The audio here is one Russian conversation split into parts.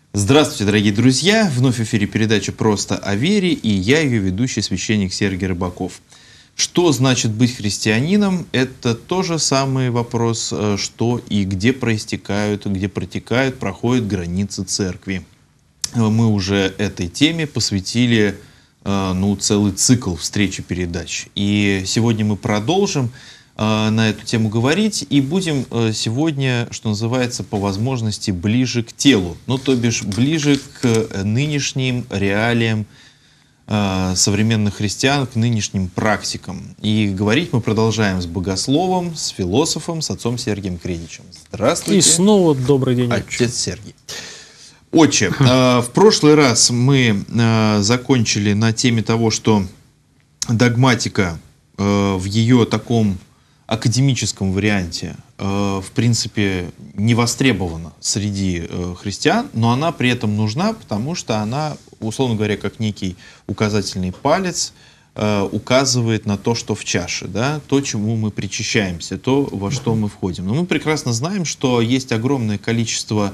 Здравствуйте, дорогие друзья! Вновь в эфире передача «Просто о вере» и я, ее ведущий, священник Сергий Рыбаков. Что значит быть христианином? Это тоже самый вопрос, что и где проистекают, где протекают, проходят границы церкви. Мы уже этой теме посвятили целый цикл встреч и передач. И сегодня мы продолжим на эту тему говорить, и будем сегодня, что называется, по возможности ближе к телу, то бишь ближе к нынешним реалиям современных христиан, к нынешним практикам. И говорить мы продолжаем с богословом, с философом, с отцом Сергием Кредичем. Здравствуйте. И снова добрый день, отец Сергий. Отче, в прошлый раз мы закончили на теме того, что догматика в ее таком академическом варианте, в принципе, не востребована среди христиан, но она при этом нужна, потому что она, условно говоря, как некий указательный палец, указывает на то, что в чаше, да, то, чему мы причащаемся, то, во что мы входим. Но мы прекрасно знаем, что есть огромное количество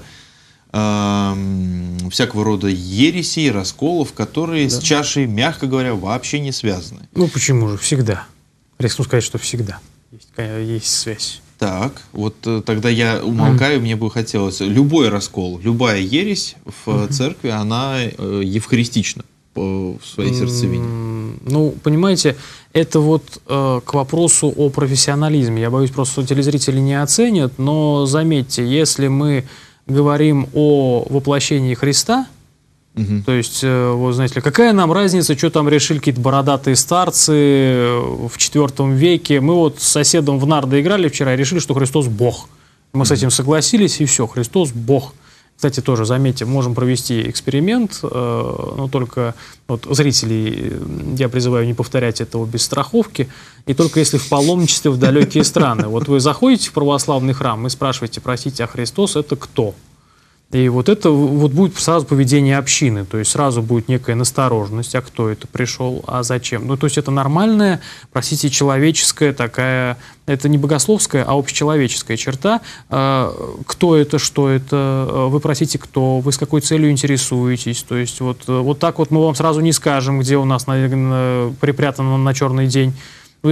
всякого рода ересей, расколов, которые с чашей, мягко говоря, вообще не связаны. Почему же? Всегда. Рискну сказать, что всегда есть связь. Так, вот тогда я умолкаю, мне бы хотелось. Любой раскол, любая ересь в церкви, она евхаристична в своей сердцевине. Понимаете, это к вопросу о профессионализме. Я боюсь, просто что телезрители не оценят, но заметьте, если мы говорим о воплощении Христа, то есть, знаете ли, какая нам разница, что там решили какие-то бородатые старцы в IV веке. Мы с соседом в нарды играли вчера и решили, что Христос Бог. Мы с этим согласились, и все, Христос Бог. Кстати, тоже, заметьте, можем провести эксперимент, но только зрителей я призываю не повторять этого без страховки, и только если в паломничестве в далекие страны. Вы заходите в православный храм и спрашиваете, простите, а Христос это кто? И это будет сразу поведение общины, то есть сразу будет некая настороженность, а кто это пришел, а зачем. То есть это нормальная, простите, человеческая такая, это не богословская, а общечеловеческая черта. Кто это, что это, вы просите кто, вы с какой целью интересуетесь. То есть так мы вам сразу не скажем, где у нас припрятано на черный день. И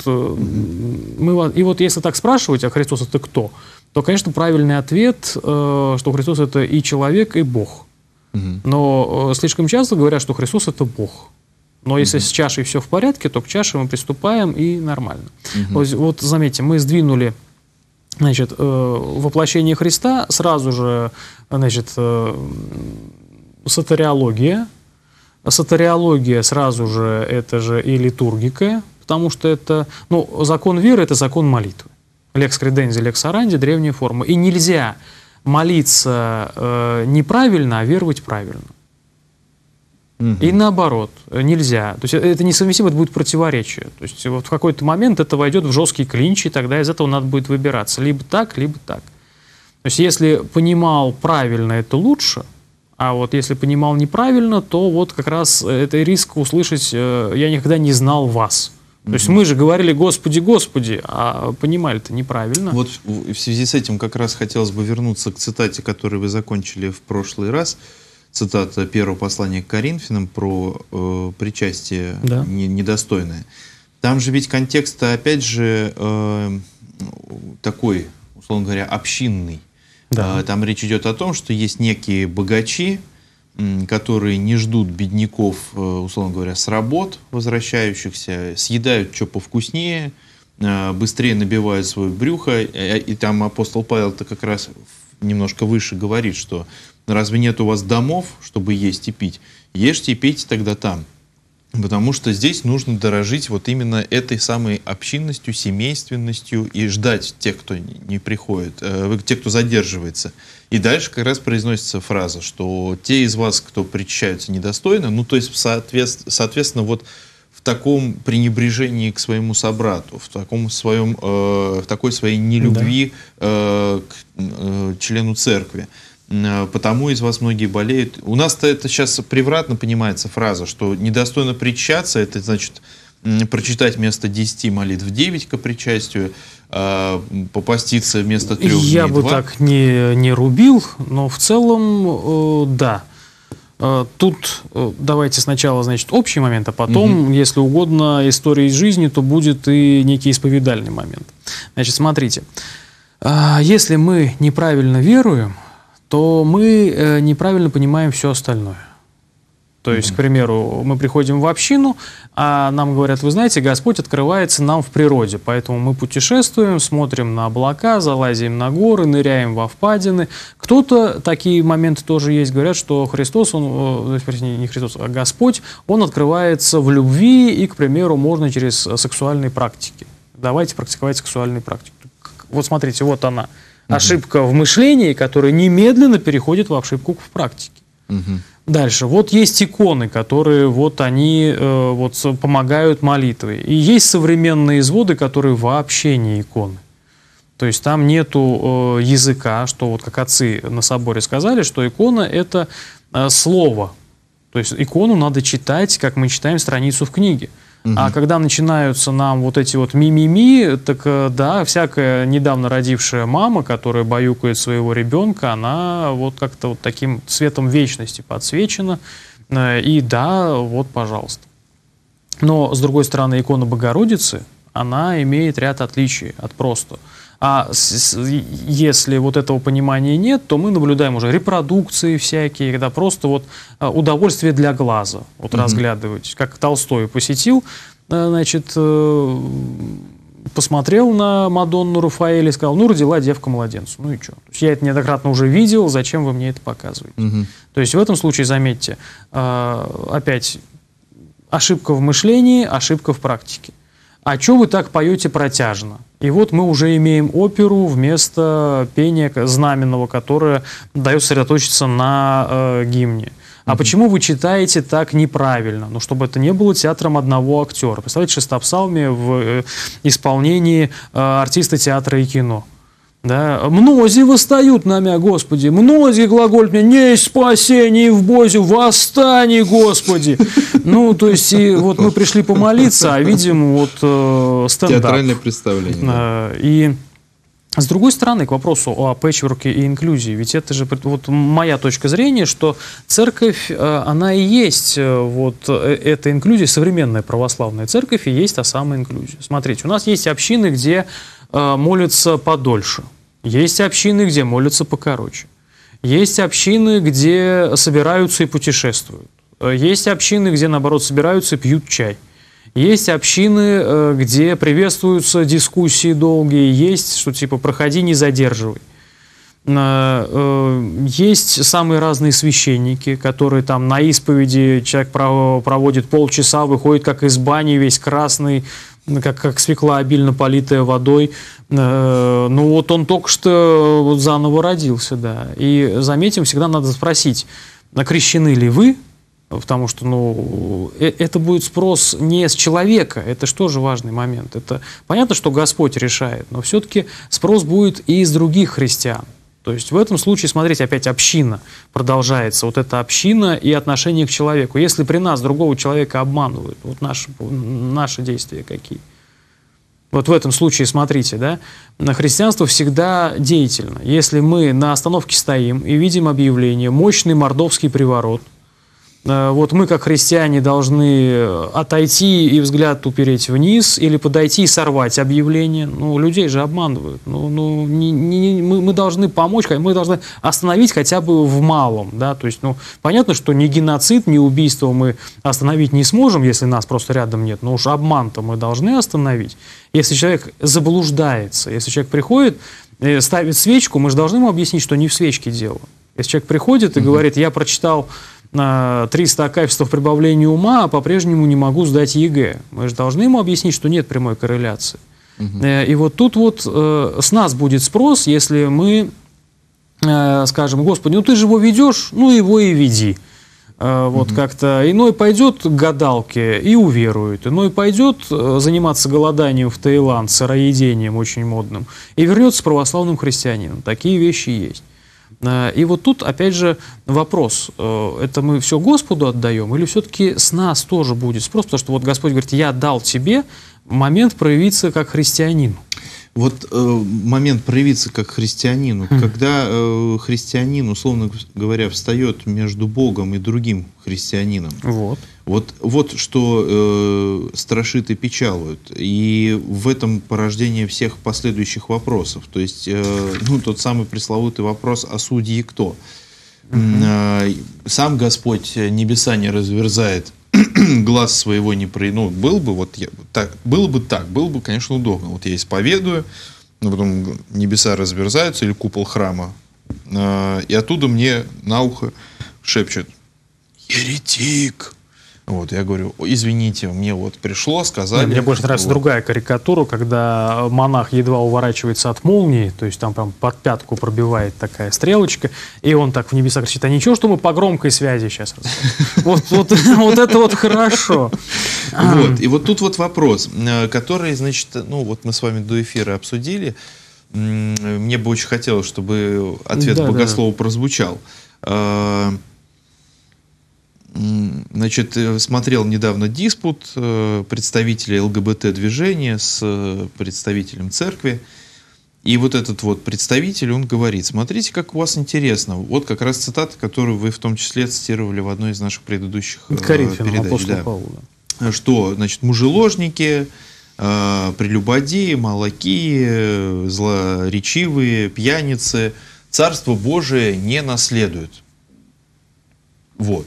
если так спрашивать, а Христос это кто? То, конечно, правильный ответ, что Христос это и человек, и Бог. Но слишком часто говорят, что Христос это Бог. Но если с чашей все в порядке, то к чаше мы приступаем и нормально. Заметьте, мы сдвинули воплощение Христа, сразу же сотариология. Сотариология сразу же это же и литургика, потому что это, закон веры – это закон молитвы. Лекс кредензи, лекс оранди – древняя форма. И нельзя молиться неправильно, а веровать правильно. И наоборот, нельзя. То есть это несовместимо, это будет противоречие. То есть в какой-то момент это войдет в жесткий клинч, и тогда из этого надо будет выбираться. Либо так, либо так. То есть если понимал правильно, это лучше, а если понимал неправильно, то как раз это риск услышать «я никогда не знал вас». То есть мы же говорили «Господи, Господи», а понимали-то неправильно. В связи с этим как раз хотелось бы вернуться к цитате, которую вы закончили в прошлый раз. Цитата первого послания к Коринфянам про причастие недостойное. Там же ведь контекст, опять же, такой, условно говоря, общинный. Там речь идет о том, что есть некие богачи, которые не ждут бедняков, условно говоря, с работ возвращающихся, съедают что повкуснее, быстрее набивают свое брюхо. И там апостол Павел-то как раз немножко выше говорит, что разве нет у вас домов, чтобы есть и пить? Ешьте и пейте тогда там. Потому что здесь нужно дорожить именно этой самой общинностью, семейственностью и ждать тех, кто не приходит, тех, кто задерживается. И дальше как раз произносится фраза, что те из вас, кто причащаются недостойно, то есть соответственно в таком пренебрежении к своему собрату, в такой своей нелюбви к члену церкви. Потому из вас многие болеют. У нас-то это сейчас превратно понимается фраза, что недостойно причащаться, это значит прочитать вместо 10 молитв 9 ко причастию, попаститься вместо 3 дней. Я бы так не рубил, но в целом, да. Тут давайте сначала, значит, общий момент, а потом, если угодно, история из жизни, то будет и некий исповедальный момент. Значит, смотрите, если мы неправильно веруем, то мы неправильно понимаем все остальное. То есть, к примеру, мы приходим в общину, а нам говорят, вы знаете, Господь открывается нам в природе, поэтому мы путешествуем, смотрим на облака, залазим на горы, ныряем во впадины. Кто-то, такие моменты тоже есть, говорят, что Христос, не Христос, а Господь, Он открывается в любви, и, к примеру, можно через сексуальные практики. Давайте практиковать сексуальные практики. Вот смотрите, вот она. Ошибка в мышлении, которая немедленно переходит в ошибку в практике. Дальше. Вот есть иконы, которые вот они вот помогают молитве. И есть современные изводы, которые вообще не иконы. То есть там нету языка, что вот как отцы на соборе сказали, что икона – это слово. То есть икону надо читать, как мы читаем страницу в книге. А когда начинаются нам вот эти вот ми-ми-ми, так да, всякая недавно родившая мама, которая баюкает своего ребенка, она вот как-то вот таким цветом вечности подсвечена. И да, вот, пожалуйста. Но, с другой стороны, икона Богородицы, она имеет ряд отличий от просто. А если вот этого понимания нет, то мы наблюдаем уже репродукции всякие, когда просто вот удовольствие для глаза вот разглядывать. Как Толстой посетил, значит, посмотрел на Мадонну Рафаэля и сказал, ну, родила девка младенца. Ну и что? Я это неоднократно уже видел, зачем вы мне это показываете? То есть в этом случае, заметьте, опять ошибка в мышлении, ошибка в практике. А что вы так поете протяжно? И вот мы уже имеем оперу вместо пения знаменного, которое дает сосредоточиться на гимне. А почему вы читаете так неправильно? Ну, чтобы это не было театром одного актера. Представляете, шестопсалмие в исполнении артиста театра и кино. Да? «Мнози восстают на мя, Господи, мнози глаголят мне, несть спасение в Бозе, восстань, Господи». Ну, то есть, и вот мы пришли помолиться, а видим вот стендап. Театральное представление. И с другой стороны, к вопросу о пэтчворке и инклюзии, ведь это же вот моя точка зрения, что церковь, она и есть вот эта инклюзия, современная православная церковь и есть та самая инклюзия. Смотрите, у нас есть общины, где молятся подольше. Есть общины, где молятся покороче. Есть общины, где собираются и путешествуют. Есть общины, где, наоборот, собираются и пьют чай. Есть общины, где приветствуются дискуссии долгие. Есть, что типа «проходи, не задерживай». Есть самые разные священники, которые там на исповеди человек проводит полчаса, выходит как из бани, весь красный, как свекла, обильно политая водой. Ну вот он только что вот заново родился, да. И заметим, всегда надо спросить, крещены ли вы? Потому что, ну, это будет спрос не с человека, это же тоже важный момент. Это понятно, что Господь решает, но все-таки спрос будет и из других христиан. То есть в этом случае, смотрите, опять община продолжается, вот эта община и отношение к человеку. Если при нас другого человека обманывают, вот наши действия какие? Вот в этом случае, смотрите, да, христианство всегда деятельно. Если мы на остановке стоим и видим объявление «Мощный мордовский приворот», вот мы, как христиане, должны отойти и взгляд упереть вниз или подойти и сорвать объявление. Ну, людей же обманывают. Мы должны помочь, мы должны остановить хотя бы в малом. Да? То есть, ну, понятно, что ни геноцид, ни убийство мы остановить не сможем, если нас просто рядом нет. Но уж обман-то мы должны остановить. Если человек заблуждается, если человек приходит, ставит свечку, мы же должны ему объяснить, что не в свечке дело. Если человек приходит и говорит, я прочитал 300 акафистов прибавления ума, а по-прежнему не могу сдать ЕГЭ. Мы же должны ему объяснить, что нет прямой корреляции. И вот тут вот с нас будет спрос, если мы скажем, Господи, ну ты же его ведешь, ну его и веди. Вот как-то иной пойдет к гадалке и уверует, иной пойдет заниматься голоданием в Таиланд, сыроедением очень модным, и вернется православным христианином. Такие вещи есть. И вот тут, опять же, вопрос, это мы все Господу отдаем, или все-таки с нас тоже будет спрос, потому что вот Господь говорит, я дал тебе момент проявиться как христианину. Вот момент проявиться как христианину. Когда христианин, условно говоря, встает между Богом и другим христианином, вот что страшит и печалует. И в этом порождение всех последующих вопросов. То есть, тот самый пресловутый вопрос о судьи кто? Сам Господь небеса не разверзает, глаз своего не было бы, конечно, удобно. Вот я исповедую, но потом небеса разверзаются, или купол храма, и оттуда мне на ухо шепчет: еретик. Вот, я говорю: извините, мне вот пришло, сказали. Мне больше нравится другая карикатура, когда монах едва уворачивается от молнии, то есть там прям под пятку пробивает такая стрелочка, и он так в небеса кричит: а ничего, что мы по громкой связи сейчас вот это вот хорошо. И вот тут вот вопрос, который, значит, вот мы с вами до эфира обсудили. Мне бы очень хотелось, чтобы ответ богослова прозвучал. Значит, смотрел недавно диспут представителей ЛГБТ-движения с представителем церкви. И вот этот вот представитель, он говорит: смотрите, как у вас интересно. Вот как раз цитата, которую вы в том числе цитировали в одной из наших предыдущих передач. Да. Что, значит, мужеложники, прелюбодеи, молоки, злоречивые, пьяницы Царство Божие не наследуют. Вот.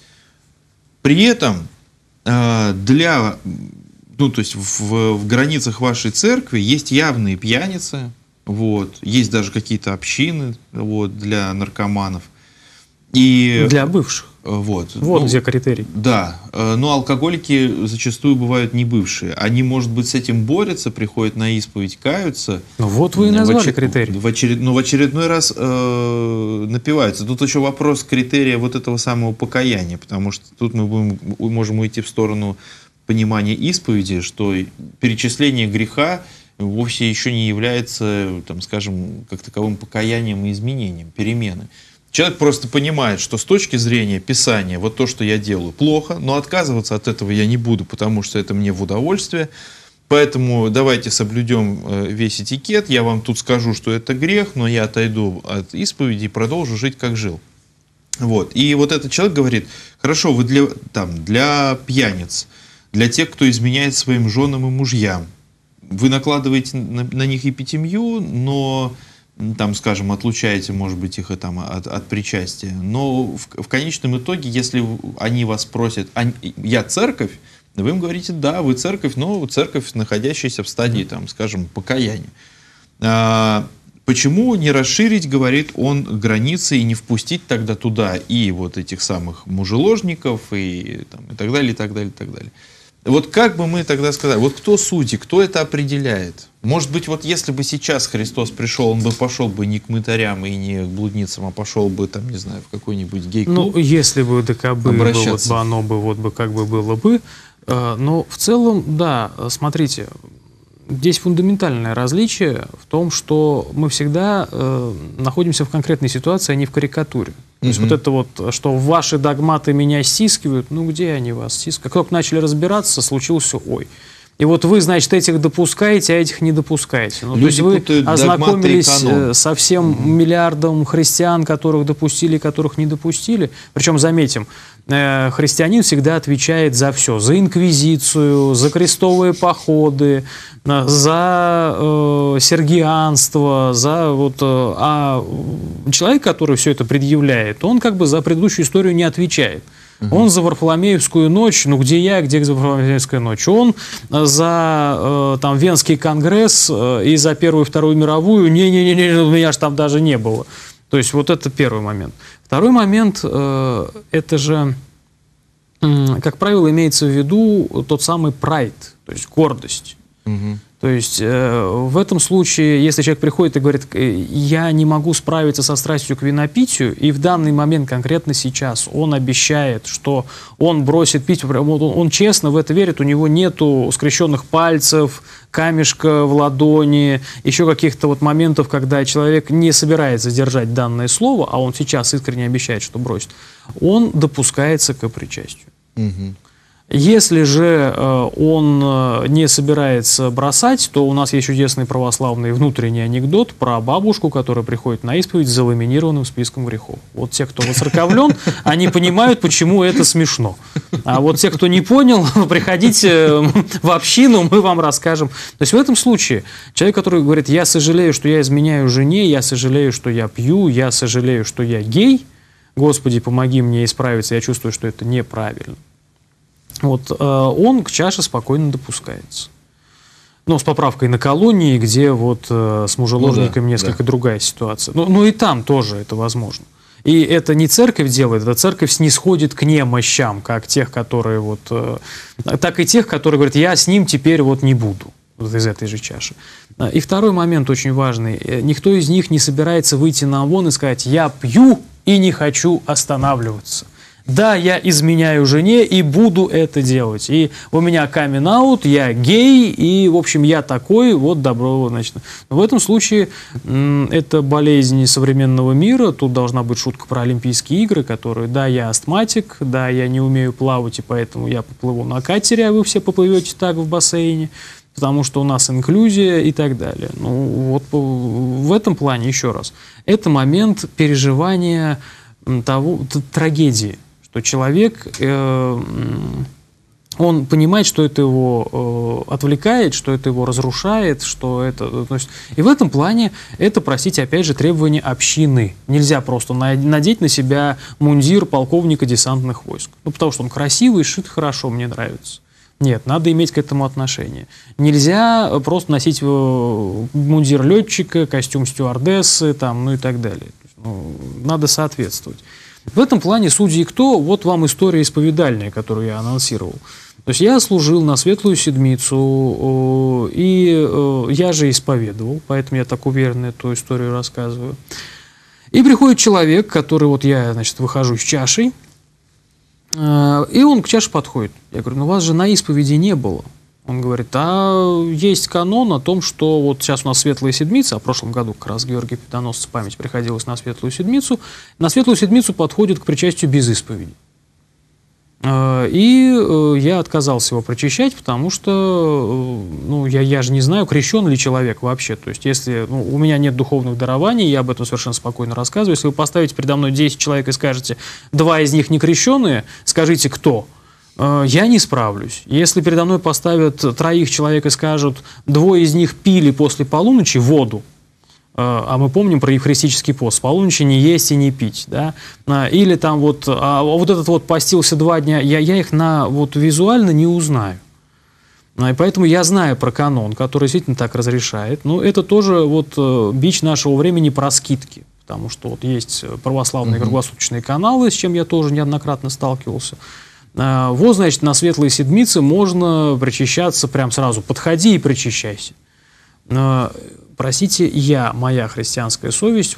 При этом то есть в границах вашей церкви есть явные пьяницы, есть даже какие-то общины для наркоманов. И, для бывших. Где критерий. Да, но алкоголики зачастую бывают не бывшие. Они, может быть, с этим борются, приходят на исповедь, каются. Вы и назвали критерий. В очередной раз напиваются. Тут еще вопрос критерия вот этого самого покаяния, потому что тут мы можем уйти в сторону понимания исповеди, что перечисление греха вовсе еще не является, скажем, как таковым покаянием и изменением, перемены. Человек просто понимает, что с точки зрения Писания вот то, что я делаю, плохо, но отказываться от этого я не буду, потому что это мне в удовольствие. Поэтому давайте соблюдем весь этикет. Я вам тут скажу, что это грех, но я отойду от исповеди и продолжу жить, как жил. И вот этот человек говорит: хорошо, вы для пьяниц, для тех, кто изменяет своим женам и мужьям, вы накладываете на них эпитемию, но... скажем, отлучаете, может быть, их от причастия. Но в конечном итоге, если они вас просят: я церковь, вы им говорите: да, вы церковь, но церковь, находящаяся в стадии, скажем, покаяния. Почему не расширить, говорит он, границы и не впустить тогда туда и вот этих самых мужеложников и так далее, и так далее, и так далее. Вот как бы мы тогда сказали, вот кто судьи, кто это определяет? Может быть, вот если бы сейчас Христос пришел, он бы пошел бы не к мытарям и не к блудницам, а пошел бы в какой-нибудь гей-клуб. Если бы оно было бы. Но в целом, да, смотрите, здесь фундаментальное различие в том, что мы всегда находимся в конкретной ситуации, а не в карикатуре. То есть что ваши догматы меня стискивают, где они вас стискивают? Как только начали разбираться, случился И вы, значит, этих допускаете, а этих не допускаете. То есть вы ознакомились со всем миллиардом христиан, которых допустили, которых не допустили. Причем, заметим, христианин всегда отвечает за все. За инквизицию, за крестовые походы, за сергианство, а человек, который все это предъявляет, он за предыдущую историю не отвечает. Он за Варфоломеевскую ночь, где Варфоломеевская ночь? Он за Венский конгресс и за Первую и Вторую мировую, меня же там даже не было. То есть это первый момент. Второй момент, это же, как правило, имеется в виду тот самый pride, то есть гордость. То есть в этом случае, если человек приходит и говорит: я не могу справиться со страстью к винопитию, и в данный момент, конкретно сейчас, он обещает, что он бросит пить, он честно в это верит, у него нету скрещенных пальцев, камешка в ладони, еще каких-то моментов, когда человек не собирается держать данное слово, а он сейчас искренне обещает, что бросит, он допускается к причастию. Если же он не собирается бросать, то у нас есть чудесный православный внутренний анекдот про бабушку, которая приходит на исповедь с заламинированным списком грехов. Вот те, кто воцерковлен, они понимают, почему это смешно. А вот те, кто не понял, приходите в общину, мы вам расскажем. То есть в этом случае человек, который говорит: я сожалею, что я изменяю жене, я сожалею, что я пью, я сожалею, что я гей, Господи, помоги мне исправиться, я чувствую, что это неправильно. Вот, он к чаше спокойно допускается. Но с поправкой на колонии, где вот с мужеложниками несколько другая ситуация. Но и там тоже это возможно. И это не церковь делает, это церковь снисходит к немощам, как тех, которые вот, так и тех, которые говорят: я с ним теперь вот не буду, вот из этой же чаши. И второй момент очень важный. Никто из них не собирается выйти на ОМОН и сказать: я пью и не хочу останавливаться. Да, я изменяю жене и буду это делать. И у меня камин-аут, я гей, и, в общем, я такой, вот добро, значит. Но в этом случае это болезнь современного мира. Тут должна быть шутка про Олимпийские игры, которые: да, я астматик, да, я не умею плавать, и поэтому я поплыву на катере, а вы все поплывете так в бассейне, потому что у нас инклюзия и так далее. Ну, вот в этом плане, еще раз, это момент переживания трагедии. Что человек, он понимает, что это его отвлекает, что это его разрушает, что это... То есть, и в этом плане это, простите, опять же, требование общины. Нельзя просто надеть на себя мундир полковника десантных войск. Ну, потому что он красивый, шит хорошо, мне нравится. Нет, надо иметь к этому отношение. Нельзя просто носить мундир летчика, костюм стюардессы, там, ну и так далее. Ну, надо соответствовать. В этом плане судьи кто? Вот вам история исповедальная, которую я анонсировал. То есть я служил на Светлую Седмицу, и я же исповедовал, поэтому я так уверенно эту историю рассказываю. И приходит человек, который, вот я, значит, выхожу с чашей, и он к чаше подходит. Я говорю: ну вас же на исповеди не было. Он говорит: а есть канон о том, что вот сейчас у нас Светлая Седмица, а в прошлом году как раз Георгий Победоносцу память приходилась на Светлую Седмицу. На Светлую Седмицу подходит к причастию без исповеди. И я отказался его причащать, потому что ну, я же не знаю, крещен ли человек вообще. То есть если у меня нет духовных дарований, я об этом совершенно спокойно рассказываю. Если вы поставите передо мной 10 человек и скажете: 2 из них не крещеные, скажите, кто? Я не справлюсь. Если передо мной поставят 3 человек и скажут: 2 из них пили после полуночи воду, а мы помним про евхаристический пост: с полуночи не есть и не пить, да? Или там вот, вот этот вот постился 2 дня, я их вот визуально не узнаю. И поэтому я знаю про канон, который действительно так разрешает. Но это тоже вот бич нашего времени про скидки. Потому что вот есть православные круглосуточные каналы, с чем я тоже неоднократно сталкивался. Вот, значит, на Светлой Седмице можно причащаться прям сразу. Подходи и причащайся. Простите, моя христианская совесть,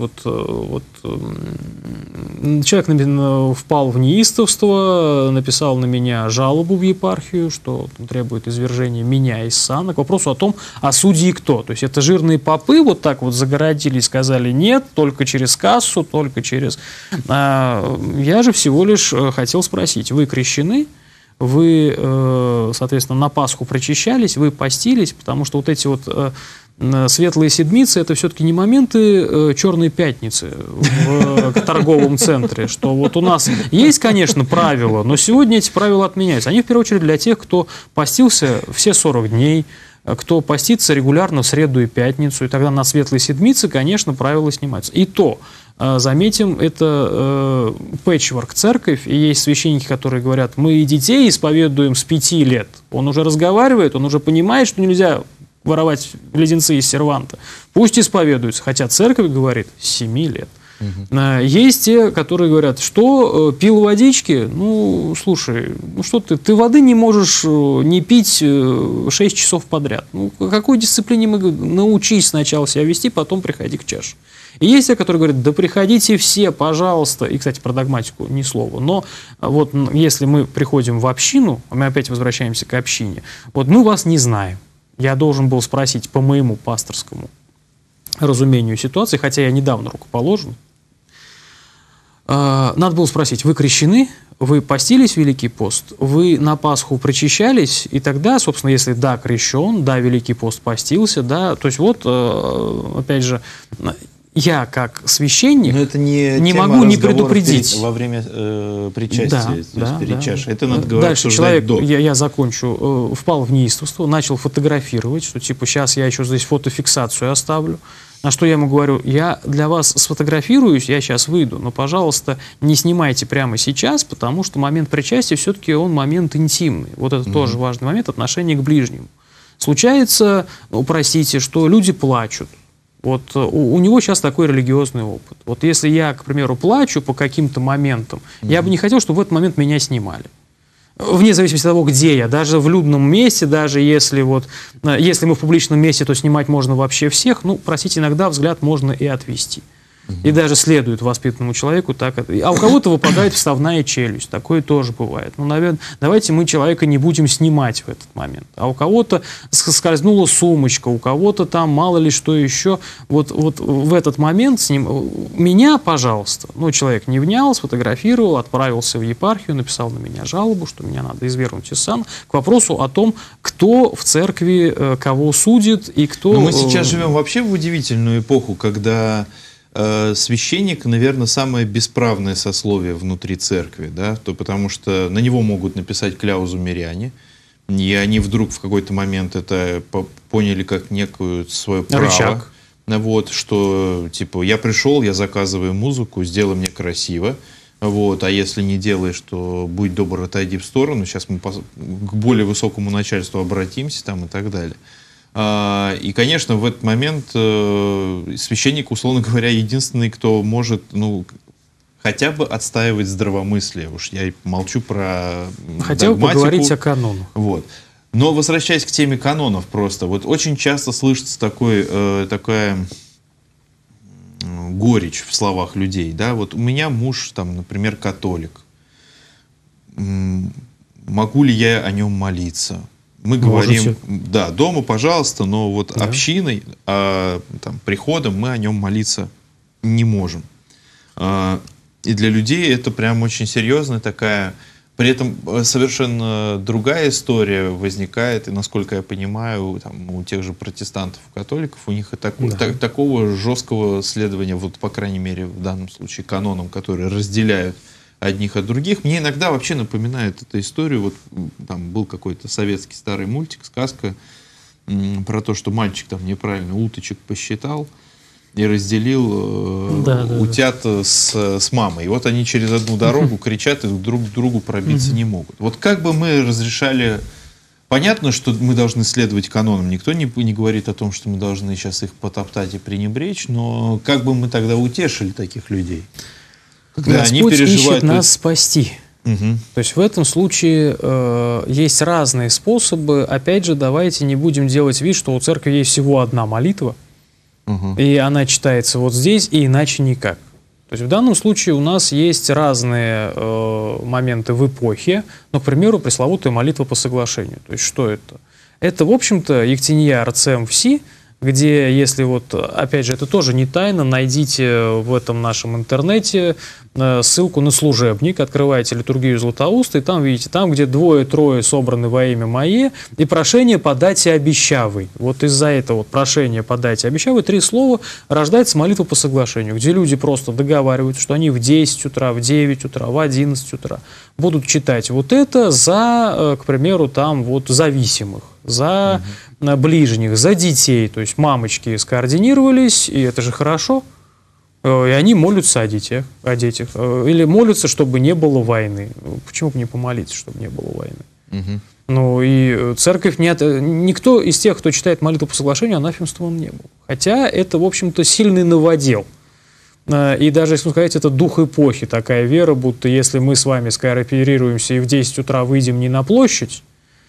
человек впал в неистовство, написал на меня жалобу в епархию, что требует извержения меня из сана, к вопросу о том, а судьи кто? То есть это жирные попы вот так вот загородили и сказали: нет, только через кассу, только через... Я же всего лишь хотел спросить: вы крещены? Вы, соответственно, на Пасху причащались, вы постились, потому что вот эти вот Светлые Седмицы — это все-таки не моменты Черной Пятницы в торговом центре, что вот у нас есть, конечно, правила, но сегодня эти правила отменяются. Они, в первую очередь, для тех, кто постился все 40 дней, кто постится регулярно в среду и пятницу, и тогда на Светлой Седмице, конечно, правила снимаются. И то, заметим, это пэтчворк церковь, и есть священники, которые говорят: мы и детей исповедуем с 5 лет. Он уже разговаривает, он уже понимает, что нельзя воровать леденцы из серванта. Пусть исповедуются, хотя церковь говорит с 7 лет. Есть те, которые говорят: что, пил водички? Ну, слушай, ну что ты воды не можешь не пить 6 часов подряд. Ну, какой дисциплине мы научись сначала себя вести, потом приходи к чаше. И есть те, которые говорят: да приходите все, пожалуйста. И, кстати, про догматику ни слова. Но вот если мы приходим в общину, мы опять возвращаемся к общине, вот мы вас не знаем. Я должен был спросить по моему пасторскому разумению ситуации, хотя я недавно рукоположен. Надо было спросить, вы крещены? Вы постились в Великий пост? Вы на Пасху причащались? И тогда, собственно, если да, крещен, да, Великий пост постился, да, то есть вот, опять же, я как священник это не могу не предупредить. Во время причастия, перед чашей. Это надо говорить. Дальше человек, я закончу, впал в неистовство, начал фотографировать, что типа сейчас я еще здесь фотофиксацию оставлю. На что я ему говорю, я для вас сфотографируюсь, я сейчас выйду, но, пожалуйста, не снимайте прямо сейчас, потому что момент причастия все-таки он момент интимный. Вот это тоже важный момент отношения к ближнему. Случается, простите, что люди плачут. Вот у него сейчас такой религиозный опыт. Вот если я, к примеру, плачу по каким-то моментам, я бы не хотел, чтобы в этот момент меня снимали. Вне зависимости от того, где я, даже в людном месте, даже если мы в публичном месте, то снимать можно вообще всех, ну, простите, иногда взгляд можно и отвести. И даже следует воспитанному человеку так. А у кого-то выпадает вставная челюсть, такое тоже бывает. Ну, наверное, давайте мы человека не будем снимать в этот момент. А у кого-то скользнула сумочка, у кого-то там мало ли что еще. Вот в этот момент меня, пожалуйста, ну, человек не внял, сфотографировал, отправился в епархию, написал на меня жалобу, что меня надо извергнуть из сана, к вопросу о том, кто в церкви кого судит и кто... Но мы сейчас живем вообще в удивительную эпоху, когда... священник, наверное, самое бесправное сословие внутри церкви, да, потому что на него могут написать кляузу миряне, и они вдруг в какой-то момент это поняли как некую свое право. Рычаг. Вот, что, типа, я пришел, я заказываю музыку, сделай мне красиво, вот, а если не делаешь, то будь добр, отойди в сторону, сейчас мы к более высокому начальству обратимся, там, и так далее. И, конечно, в этот момент священник, условно говоря, единственный, кто может, ну, хотя бы отстаивать здравомыслие. Уж я молчу про хотел догматику. Поговорить о канонах. Вот. Но возвращаясь к теме канонов просто, вот очень часто слышится такая горечь в словах людей, да, вот у меня муж, там, например, католик. Могу ли я о нем молиться? Мы говорим, да, дома, пожалуйста, но вот общиной, там, приходом мы о нем молиться не можем. И для людей это прям очень серьезная такая... При этом совершенно другая история возникает, и, насколько я понимаю, там, у тех же протестантов, католиков, у них и такого жесткого следования, вот, по крайней мере, в данном случае, канонам, которые разделяют одних от других. Мне иногда вообще напоминает эту историю. Вот там был какой-то советский старый мультик, сказка про то, что мальчик там неправильно уточек посчитал и разделил утят с мамой. И вот они через одну дорогу кричат и друг к другу пробиться не могут. Вот как бы мы разрешали... Понятно, что мы должны следовать канонам. Никто не говорит о том, что мы должны сейчас их потоптать и пренебречь, но как бы мы тогда утешили таких людей? Когда Господь ищет нас спасти. Угу. То есть в этом случае есть разные способы. Опять же, давайте не будем делать вид, что у церкви есть всего одна молитва, и она читается вот здесь, и иначе никак. То есть в данном случае у нас есть разные моменты в эпохе. Ну, к примеру, пресловутая молитва по соглашению. То есть что это? Это, в общем-то, Ектения Арцем Вси, где, если вот, опять же, это тоже не тайна, найдите в этом нашем интернете ссылку на служебник, открываете литургию Златоуста, и там видите, там, где 2-3 собраны во имя мое, и прошение подайте обещавый. Вот из-за этого вот прошение подайте обещавый 3 слова рождается молитва по соглашению, где люди просто договариваются, что они в 10 утра, в 9 утра, в 11 утра будут читать вот это за, к примеру, там вот зависимых, за ближних, за детей. То есть мамочки скоординировались, и это же хорошо. И они молятся о детях. Или молятся, чтобы не было войны. Почему бы не помолиться, чтобы не было войны? Ну и церковь никто из тех, кто читает молитву по соглашению, анафемствован не был. Хотя это, в общем-то, сильный новодел. И даже, если сказать, это дух эпохи, такая вера, будто если мы с вами скооперируемся и в 10 утра выйдем не на площадь,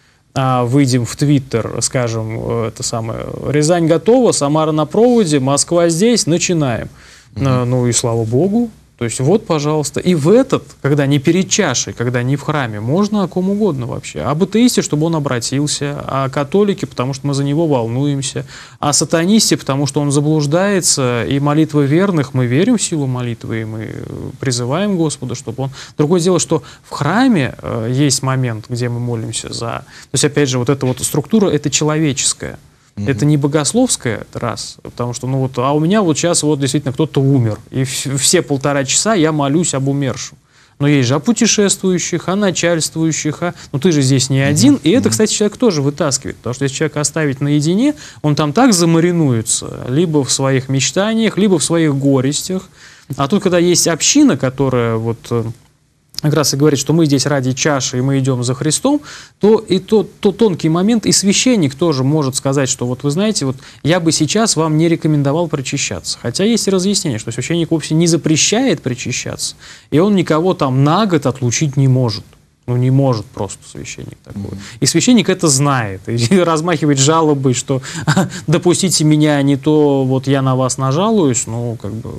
а выйдем в Твиттер, скажем, это самое, Рязань готова, Самара на проводе, Москва здесь, начинаем. Ну и слава богу. То есть вот, пожалуйста, и в этот, когда не перед чашей, когда не в храме, можно о ком угодно вообще. Об атеисте, чтобы он обратился, о католике, потому что мы за него волнуемся, о сатанисте, потому что он заблуждается, и молитвы верных, мы верим в силу молитвы, и мы призываем Господа, чтобы он... Другое дело, что в храме есть момент, где мы молимся за... То есть, опять же, вот эта вот структура, это человеческая. Это не богословское, раз, потому что, ну вот, а у меня вот сейчас вот действительно кто-то умер, и все 1,5 часа я молюсь об умершем. Но есть же о путешествующих, о начальствующих, ну ты же здесь не один, и это, кстати, человек тоже вытаскивает, потому что если человека оставить наедине, он там так замаринуется, либо в своих мечтаниях, либо в своих горестях. А тут, когда есть община, которая вот... как раз и говорит, что мы здесь ради чаши, и мы идем за Христом, то и тот тонкий момент, и священник тоже может сказать, что вот вы знаете, вот я бы сейчас вам не рекомендовал причащаться. Хотя есть и разъяснение, что священник вовсе не запрещает причащаться, и он никого там на год отлучить не может. Ну, не может просто священник такое. И священник это знает, и размахивает жалобой, что допустите меня, не то вот я на вас нажалуюсь, ну, как бы...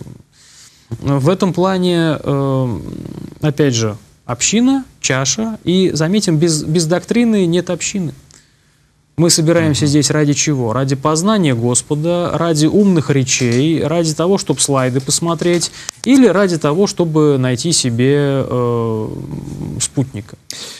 В этом плане, опять же, община, чаша, и, заметим, без доктрины нет общины. Мы собираемся здесь ради чего? Ради познания Господа, ради умных речей, ради того, чтобы слайды посмотреть, или ради того, чтобы найти себе спутника.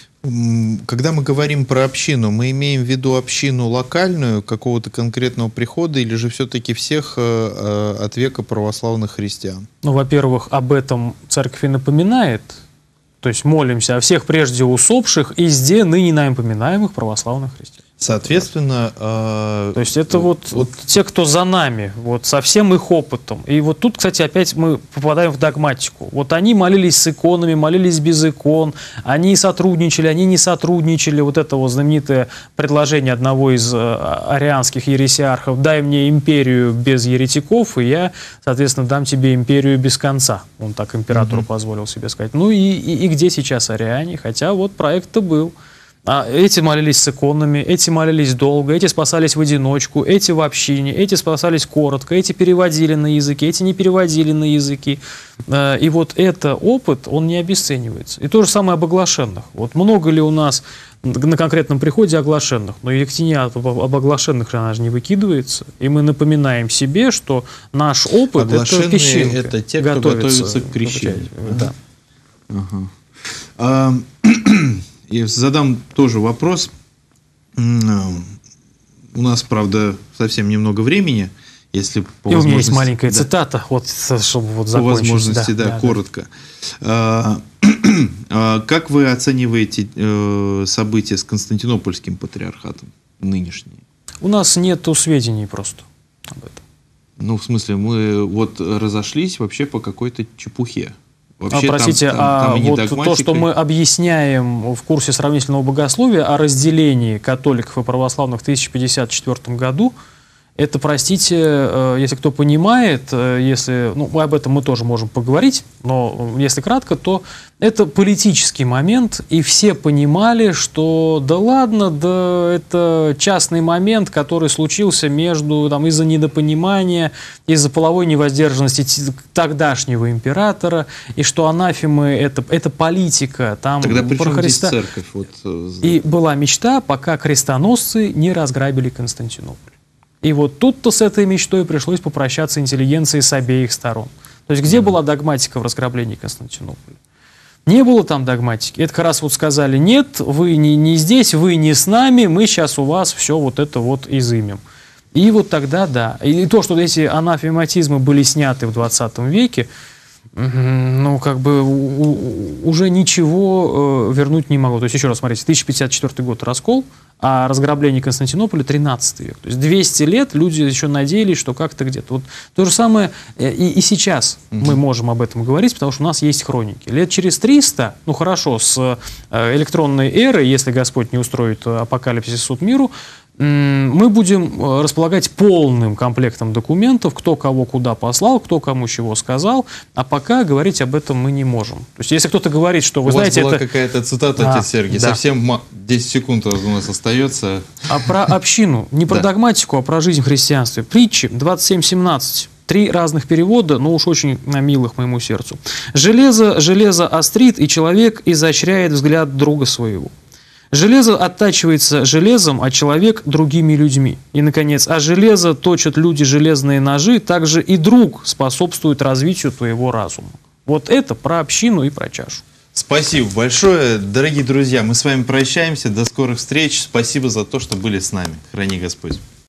Когда мы говорим про общину, мы имеем в виду общину локальную, какого-то конкретного прихода, или же все-таки всех от века православных христиан? Ну, во-первых, об этом церковь и напоминает. То есть молимся о всех прежде усопших и сде ныне нами поминаемых православных христиан. Соответственно... То есть это вот те, кто за нами, вот, со всем их опытом. И вот тут, кстати, опять мы попадаем в догматику. Вот они молились с иконами, молились без икон, они сотрудничали, они не сотрудничали. Вот это вот знаменитое предложение одного из арианских ересиархов: «Дай мне империю без еретиков, и я, соответственно, дам тебе империю без конца». Он так императору позволил себе сказать. Ну и где сейчас ариане? Хотя вот проект-то был. А эти молились с иконами, эти молились долго, эти спасались в одиночку, эти в общине, эти спасались коротко, эти переводили на языки, эти не переводили на языки. И вот этот опыт, он не обесценивается. И то же самое об оглашенных. Вот много ли у нас на конкретном приходе оглашенных? Но Ектиния об оглашенных, она же не выкидывается. И мы напоминаем себе, что наш опыт — это песчинка. Это те, кто готовится к крещению. Да. Ага. И задам тоже вопрос. У нас, правда, совсем немного времени, если по возможности... И у меня есть маленькая цитата, вот, чтобы вот закончить. По возможности, да, коротко. Как вы оцениваете события с Константинопольским патриархатом нынешние? У нас нет сведений просто об этом. Ну, в смысле, мы вот разошлись вообще по какой-то чепухе. Вообще, простите, там вот то, что мы объясняем в курсе сравнительного богословия о разделении католиков и православных в 1054 году, это, простите, если кто понимает, если, ну, об этом мы тоже можем поговорить, но если кратко, то это политический момент, и все понимали, что да ладно, да это частный момент, который случился между, там, из-за недопонимания, из-за половой невоздержанности тогдашнего императора, и что анафемы это политика. Там тогда при чем Христа... здесь церковь? Вот... И была мечта, пока крестоносцы не разграбили Константинополь. И вот тут-то с этой мечтой пришлось попрощаться интеллигенции с обеих сторон. То есть где была догматика в разграблении Константинополя? Не было там догматики. Это как раз вот сказали: нет, вы не здесь, вы не с нами, мы сейчас у вас все вот это вот изымем. И вот тогда да. И то, что эти анафематизмы были сняты в 20 веке, ну, как бы уже ничего вернуть не могло. То есть, еще раз, смотрите, 1054 год раскол, а разграбление Константинополя 13 век. То есть 200 лет люди еще надеялись, что как-то где-то. Вот то же самое и сейчас мы можем об этом говорить, потому что у нас есть хроники. Лет через 300, ну хорошо, с электронной эры, если Господь не устроит апокалипсис, суд миру, мы будем располагать полным комплектом документов, кто кого куда послал, кто кому чего сказал, а пока говорить об этом мы не можем. То есть, если кто-то говорит, что, вы знаете... У вас была какая-то цитата, отец Сергий, совсем 10 секунд у нас остается. А про общину, не про догматику, а про жизнь в христианстве. Притчи 27:17. 3 разных перевода, но уж очень милых моему сердцу. «Железо, железо острит, и человек изощряет взгляд друга своего». Железо оттачивается железом, а человек – другими людьми. И, наконец, а железо точат люди железные ножи, также и друг способствует развитию твоего разума. Вот это про общину и про чашу. Спасибо большое, дорогие друзья. Мы с вами прощаемся. До скорых встреч. Спасибо за то, что были с нами. Храни Господь.